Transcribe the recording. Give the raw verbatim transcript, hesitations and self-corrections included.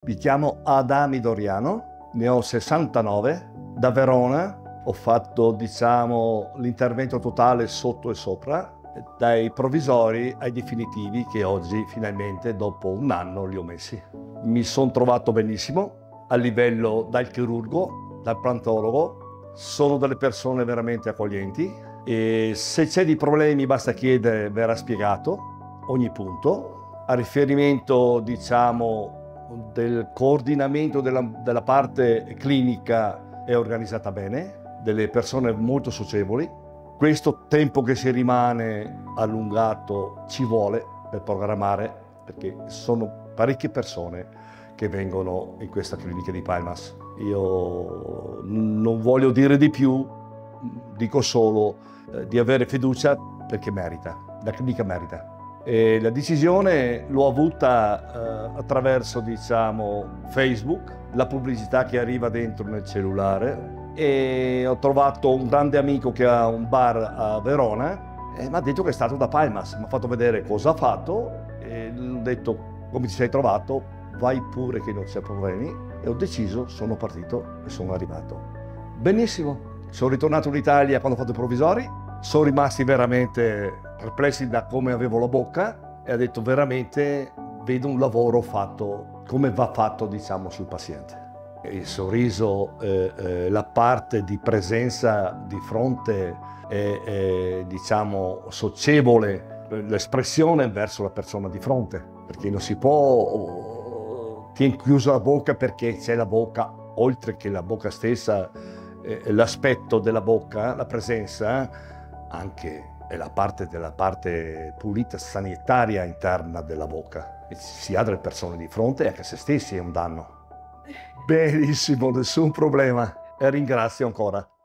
Mi chiamo Adami Doriano, ne ho sessantanove, da Verona ho fatto, diciamo, l'intervento totale sotto e sopra, dai provvisori ai definitivi che oggi finalmente dopo un anno li ho messi. Mi sono trovato benissimo a livello dal chirurgo, dal plantologo, sono delle persone veramente accoglienti e se c'è dei problemi basta chiedere, verrà spiegato ogni punto. A riferimento, diciamo, del coordinamento della, della parte clinica è organizzata bene, delle persone molto socievoli. Questo tempo che si rimane allungato ci vuole per programmare, perché sono parecchie persone che vengono in questa clinica di Palmas. Io non voglio dire di più, dico solo eh, di avere fiducia perché merita, la clinica merita. E la decisione l'ho avuta eh, attraverso, diciamo, Facebook, la pubblicità che arriva dentro nel cellulare, e ho trovato un grande amico che ha un bar a Verona e mi ha detto che è stato da Palmas, mi ha fatto vedere cosa ha fatto e gli ho detto: come ti sei trovato? Vai pure che non c'è problemi. E ho deciso, sono partito e sono arrivato. Benissimo, sono ritornato in Italia quando ho fatto i provvisori, sono rimasti veramente perplessi da come avevo la bocca e ho detto veramente vedo un lavoro fatto come va fatto, diciamo, sul paziente. Il sorriso, eh, eh, la parte di presenza di fronte, eh, eh, diciamo, socievole, l'espressione verso la persona di fronte, perché non si può tenere chiusa la bocca perché c'è la bocca, oltre che la bocca stessa, eh, l'aspetto della bocca, la presenza, anche è la parte della parte pulita sanitaria interna della bocca. E si ha delle persone di fronte e anche se stessi è un danno. Benissimo, nessun problema. E ringrazio ancora.